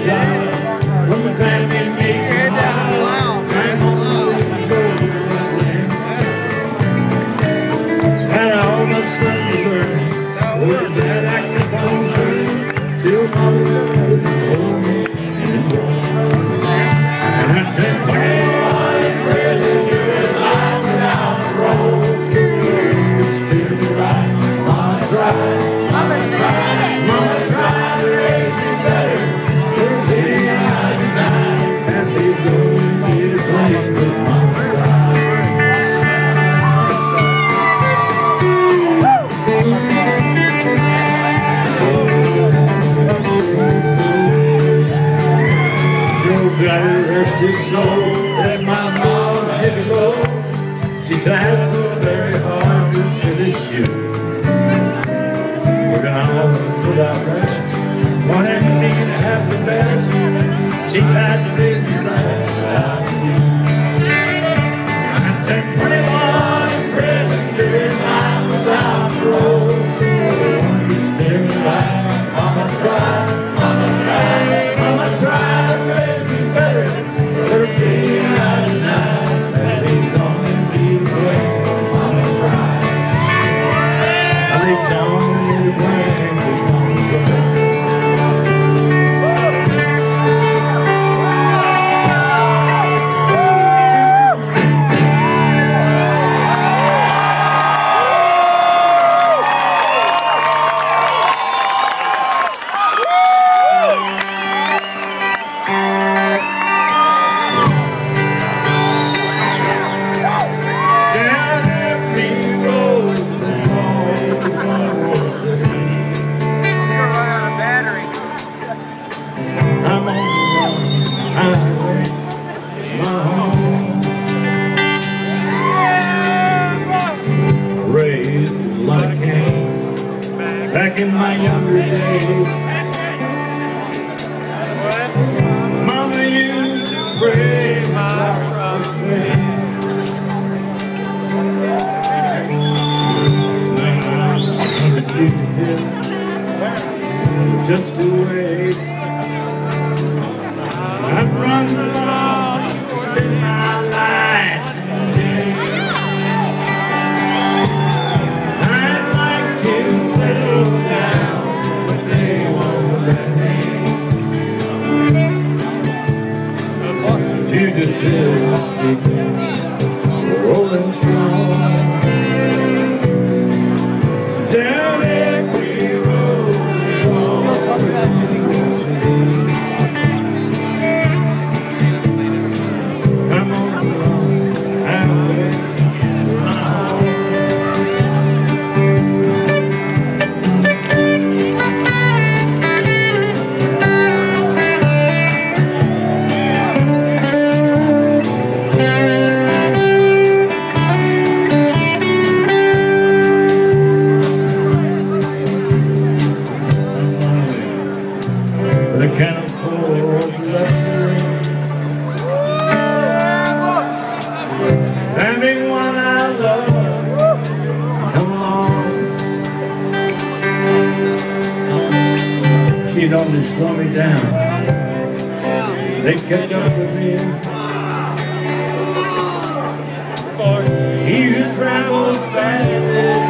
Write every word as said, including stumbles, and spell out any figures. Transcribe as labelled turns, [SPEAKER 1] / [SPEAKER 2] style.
[SPEAKER 1] child. When the family meets tomorrow, I'm gonna go to the land. And all my sons are learning, with that acting on learning, till mama's going home and born. And I tell twenty-one present years I'm down the road. Steer me right, mama tried.
[SPEAKER 2] Mama succeeded.
[SPEAKER 1] Mama tried to raise me better. We're getting out tonight, and these going to be the same with mama tried. God rest his soul, that my mom did go. She tried so very hard to fill his shoe. We're gonna always put our best, wanting me to have the best. She tried to make me right without you. I'm twenty-one present years, I'm without the road. You steer me right, mama tried, mama tried, mama tried to raise me better. We're getting out tonight, that he's only be great. Mama tried. I lay down in the blanket on the ground. Back in my younger days, Mama used to pray my heart faith. Now I'm refusing just to wait. I've run the law to spend my life. You just feel rolling strong down every road. Come on along, I'm ready. I can't afford luxury. Having one I love come along. She'd only slow me down. They'd catch up with me. He who travels fast